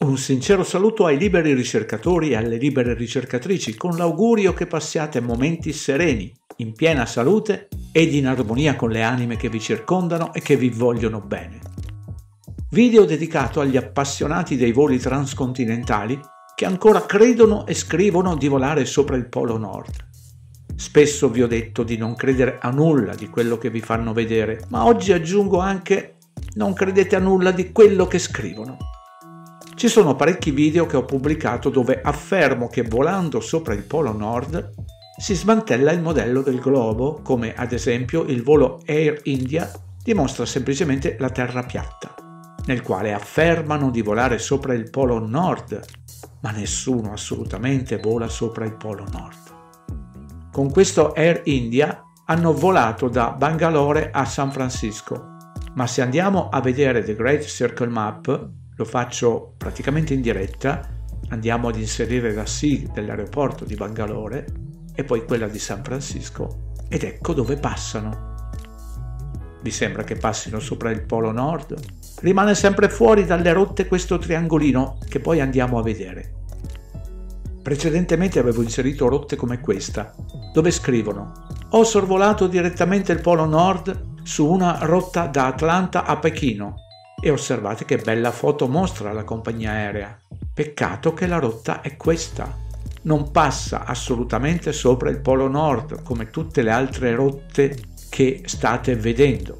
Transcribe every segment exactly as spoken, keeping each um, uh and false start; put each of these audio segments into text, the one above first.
Un sincero saluto ai liberi ricercatori e alle libere ricercatrici, con l'augurio che passiate momenti sereni, in piena salute ed in armonia con le anime che vi circondano e che vi vogliono bene. Video dedicato agli appassionati dei voli transcontinentali che ancora credono e scrivono di volare sopra il Polo Nord. Spesso vi ho detto di non credere a nulla di quello che vi fanno vedere, ma oggi aggiungo anche non credete a nulla di quello che scrivono. Ci sono parecchi video che ho pubblicato dove affermo che volando sopra il Polo Nord si smantella il modello del globo, come ad esempio il volo Air India dimostra semplicemente la terra piatta, nel quale affermano di volare sopra il Polo Nord, ma nessuno assolutamente vola sopra il Polo Nord. Con questo Air India hanno volato da Bangalore a San Francisco, ma se andiamo a vedere The Great Circle Map, lo faccio praticamente in diretta, andiamo ad inserire la S I G dell'aeroporto di Bangalore e poi quella di San Francisco, ed ecco dove passano. Vi sembra che passino sopra il Polo Nord? Rimane sempre fuori dalle rotte questo triangolino che poi andiamo a vedere. Precedentemente avevo inserito rotte come questa, dove scrivono: ho sorvolato direttamente il Polo Nord su una rotta da Atlanta a Pechino e osservate che bella foto mostra la compagnia aerea. Peccato che la rotta è questa, non passa assolutamente sopra il Polo Nord come tutte le altre rotte che state vedendo.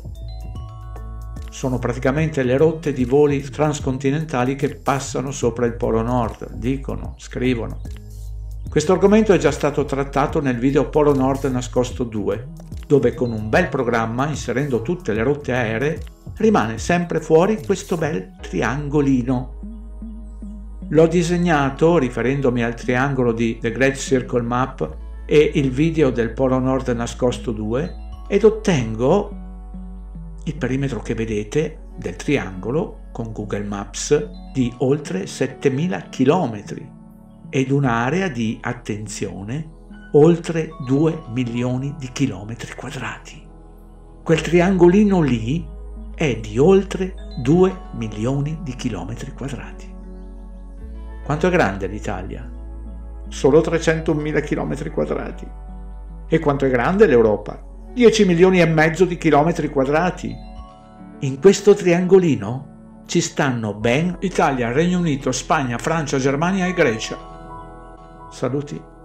Sono praticamente le rotte di voli transcontinentali che passano sopra il Polo Nord, dicono, scrivono. Questo argomento è già stato trattato nel video Polo Nord Nascosto due, dove con un bel programma, inserendo tutte le rotte aeree, rimane sempre fuori questo bel triangolino. L'ho disegnato riferendomi al triangolo di The Great Circle Map e il video del Polo Nord Nascosto due ed ottengo il perimetro che vedete del triangolo con Google Maps di oltre settemila chilometri ed un'area di, attenzione, oltre due milioni di chilometri quadrati. Quel triangolino lì è di oltre due milioni di chilometri quadrati. Quanto è grande l'Italia? Solo trecentomila chilometri quadrati. E quanto è grande l'Europa? dieci milioni e mezzo di chilometri quadrati. In questo triangolino ci stanno ben Italia, Regno Unito, Spagna, Francia, Germania e Grecia. Saluti.